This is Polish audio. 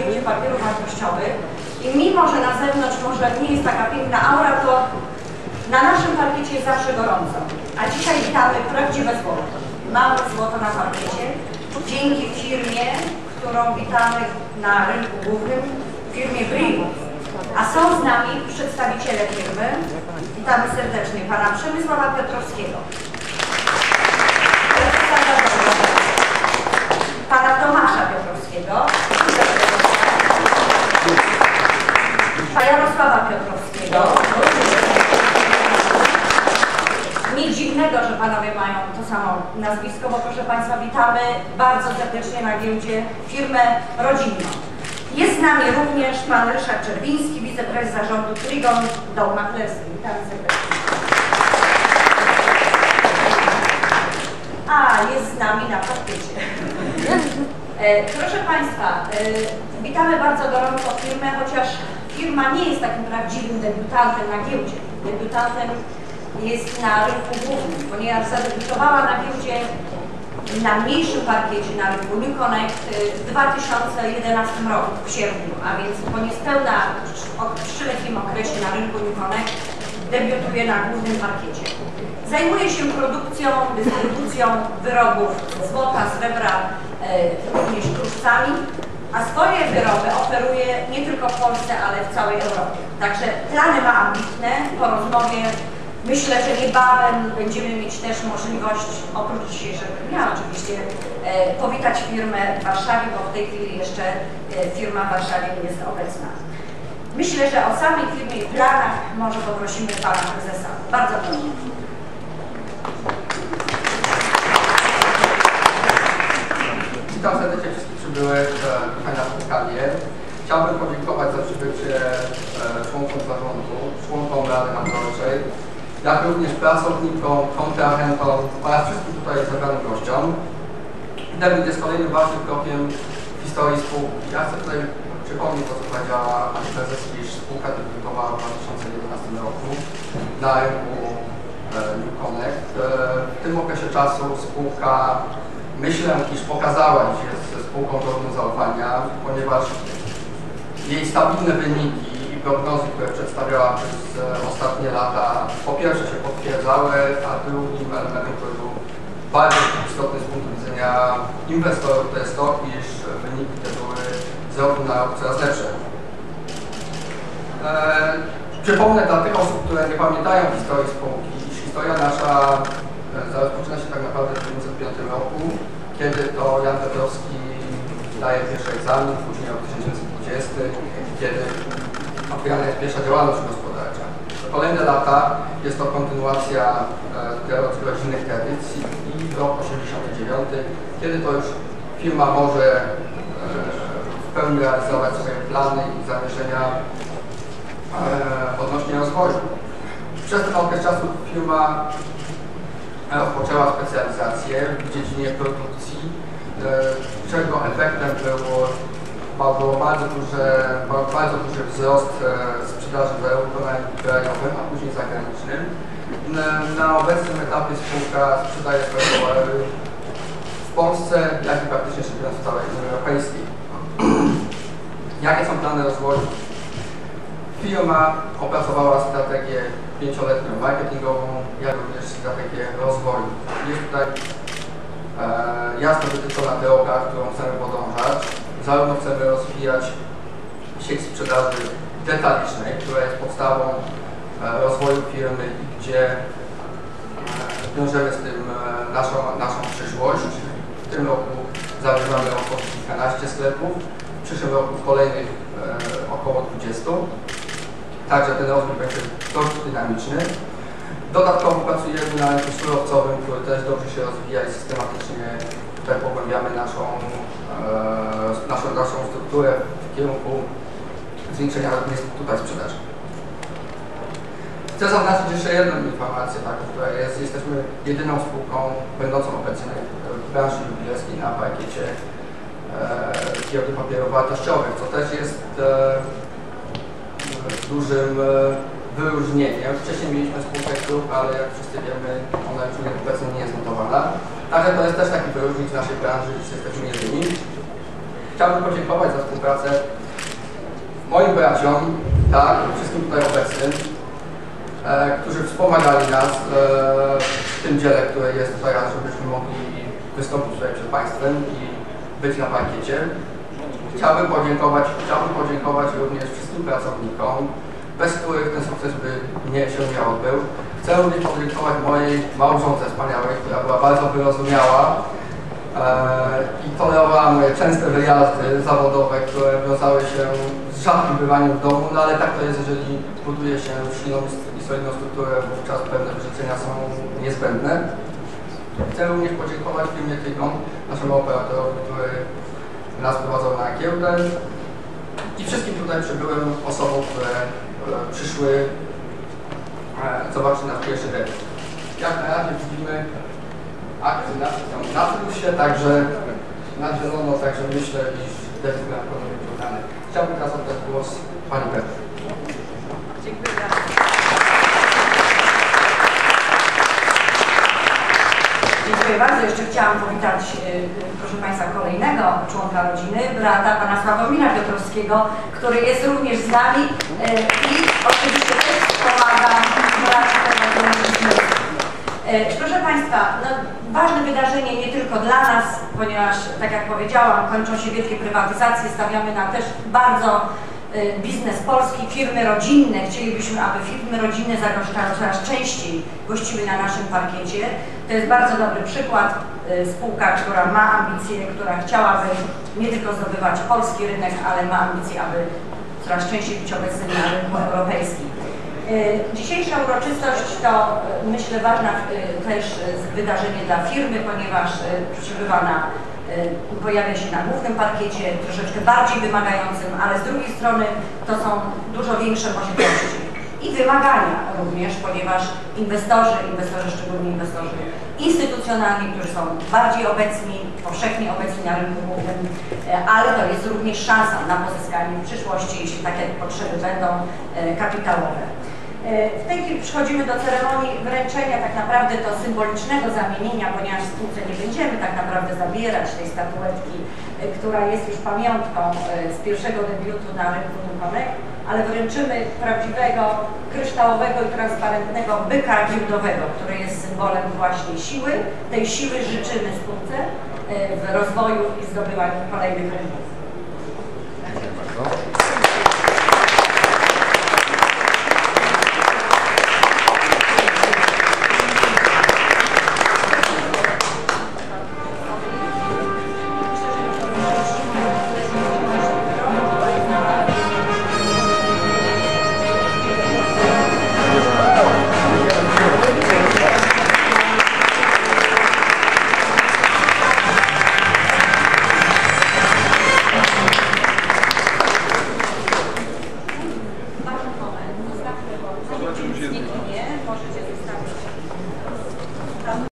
giełdzie papierów wartościowych i mimo, że na zewnątrz może nie jest taka piękna aura, to na naszym parkiecie jest zawsze gorąco. A dzisiaj witamy prawdziwe złoto. Małe złoto na parkiecie, dzięki firmie, którą witamy na rynku głównym, firmie Brim. A są z nami przedstawiciele firmy. Witamy serdecznie pana Przemysława Piotrowskiego, pana Tomasza Piotrowskiego, pana Jarosława Piotrowskiego. Nic dziwnego, że panowie mają to samo nazwisko, bo proszę państwa, witamy bardzo serdecznie na giełdzie firmę rodzinną. Jest z nami również pan Ryszard Czerwiński, wiceprezes zarządu Trigon Doł Maklerski. Witamy serdecznie. A, jest z nami na parkiecie. Proszę państwa, witamy bardzo gorąco firmę, chociaż firma nie jest takim prawdziwym debiutantem na giełdzie. Debiutantem jest na rynku głównym, ponieważ zadebiutowała na giełdzie na mniejszym parkiecie na rynku New Connect w 2011 roku, w sierpniu, a więc po niespełna 3-letnim okresie na rynku New Connect debiutuje na głównym parkiecie. Zajmuje się produkcją, dystrybucją wyrobów ze złota, srebra, również kruszcami, a swoje wyroby oferuje nie tylko w Polsce, ale w całej Europie. Także plany ma ambitne. Po rozmowie myślę, że niebawem będziemy mieć też możliwość, oprócz dzisiejszego dnia oczywiście, powitać firmę w Warszawie, bo w tej chwili jeszcze firma w Warszawie nie jest obecna. Myślę, że o samej firmie i planach może poprosimy pana prezesa. Bardzo proszę. Witam serdecznie wszystkich przybyłych tutaj na spotkanie. Chciałbym podziękować za przybycie członkom zarządu, członkom Rady Nadzorczej, jak również pracownikom, kontrahentom oraz wszystkim tutaj zebranym gościom. Debut jest kolejnym ważnym krokiem w historii spółki. Ja chcę tutaj przypomnieć to, co powiedziała pani prezes, iż spółka debiutowała w 2011 roku na rynku New Connect. W tym okresie czasu spółka, myślę, iż pokazała, iż jest spółką godną zaufania, ponieważ jej stabilne wyniki i prognozy, które przedstawiała przez ostatnie lata, po pierwsze się potwierdzały, a drugim elementem, który był bardzo istotny z punktu widzenia inwestorów, to jest to, iż wyniki te były z roku na rok coraz lepsze. Przypomnę dla tych osób, które nie pamiętają historii spółki, iż historia nasza rozpoczyna się tak naprawdę w 1905 roku, kiedy to Jan Petrowski daje pierwszy egzamin, później rok 1920, kiedy otwierana jest pierwsza działalność gospodarcza. Kolejne lata jest to kontynuacja rodzinnych tradycji i rok 89, kiedy to już firma może w pełni realizować swoje plany i zamierzenia odnośnie rozwoju. Przez ten okres czasu firma rozpoczęła specjalizację w dziedzinie produkcji, czego efektem był bardzo duży wzrost sprzedaży zarówno na rynku krajowym, a później zagranicznym. Na obecnym etapie spółka sprzedaje swoje towary w Polsce, jak i praktycznie w całej Unii Europejskiej. Jakie są plany rozwoju? Firma opracowała strategię 5-letnią marketingową, jak również strategię rozwoju. Jest tutaj jasno wytyczona droga, którą chcemy podążać. Zarówno chcemy rozwijać sieć sprzedaży detalicznej, która jest podstawą rozwoju firmy i gdzie wiążemy z tym naszą przyszłość. W tym roku zamierzamy około kilkanaście sklepów, w przyszłym roku kolejnych około 20. Także ten rozwój będzie dość dynamiczny. Dodatkowo pracujemy na rynku surowcowym, który też dobrze się rozwija i systematycznie tutaj pogłębiamy naszą strukturę w kierunku zwiększenia również tutaj sprzedaży. Chcę zaznaczyć jeszcze jedną informację, która jesteśmy jedyną spółką będącą obecnie w branży jubilerskiej na parkiecie giełdy papierów wartościowych, co też jest dużym wyróżnieniem. Wcześniej mieliśmy spółkę klub, ale jak wszyscy wiemy, ona już obecnie nie jest notowana. Także to jest też taki wyróżnik z naszej branży, że jesteśmy jedyni. Chciałbym podziękować za współpracę moim braciom, tak, wszystkim tutaj obecnym, którzy wspomagali nas w tym dziele, które jest teraz, żebyśmy mogli wystąpić tutaj przed Państwem i być na parkiecie. Chciałbym podziękować również wszystkim pracownikom, bez których ten sukces by się nie odbył. Chcę również podziękować mojej małżonce wspaniałej, która była bardzo wyrozumiała i tolerowała moje częste wyjazdy zawodowe, które wiązały się z rzadkim bywaniem w domu, no ale tak to jest, jeżeli buduje się silną i solidną strukturę, wówczas pewne wyrzeczenia są niezbędne. Chcę również podziękować firmie Trigon, naszemu operatorowi, który nas prowadził na giełdę i wszystkim tutaj przybyłym osobom, które przyszły zobaczyć nasz pierwszy debiut. Jak na razie widzimy akty na plusie, także na zielono, także myślę, iż debiut na pewno będzie udany. Chciałbym teraz oddać głos Pani Petru. Dziękuję. Dziękuję bardzo. Jeszcze chciałam powitać, proszę Państwa, kolejnego członka rodziny, brata pana Sławomira Piotrowskiego, który jest również z nami i oczywiście też pomaga Proszę Państwa, no, ważne wydarzenie nie tylko dla nas, ponieważ, tak jak powiedziałam, kończą się wielkie prywatyzacje, stawiamy na też bardzo biznes polski, firmy rodzinne. Chcielibyśmy, aby firmy rodzinne coraz częściej gościły na naszym parkiecie. To jest bardzo dobry przykład. Spółka, która ma ambicje, która chciałaby nie tylko zdobywać polski rynek, ale ma ambicje, aby coraz częściej być obecnym na rynku europejskim. Dzisiejsza uroczystość to, myślę, ważne też wydarzenie dla firmy, ponieważ pojawia się na głównym parkiecie, troszeczkę bardziej wymagającym, ale z drugiej strony to są dużo większe możliwości i wymagania również, ponieważ inwestorzy, szczególnie inwestorzy instytucjonalni, którzy są bardziej obecni, powszechnie obecni na rynku głównym, ale to jest również szansa na pozyskanie w przyszłości, jeśli takie potrzeby będą, kapitałowe. W tej chwili przechodzimy do ceremonii wręczenia tak naprawdę do symbolicznego zamienienia, ponieważ w spółce nie będziemy tak naprawdę zabierać tej statuetki, która jest już pamiątką z pierwszego debiutu na rynku Nuconek, ale wręczymy prawdziwego, kryształowego i transparentnego byka giełdowego, który jest symbolem właśnie siły. Tej siły życzymy spółce w rozwoju i zdobywaniu kolejnych rynków.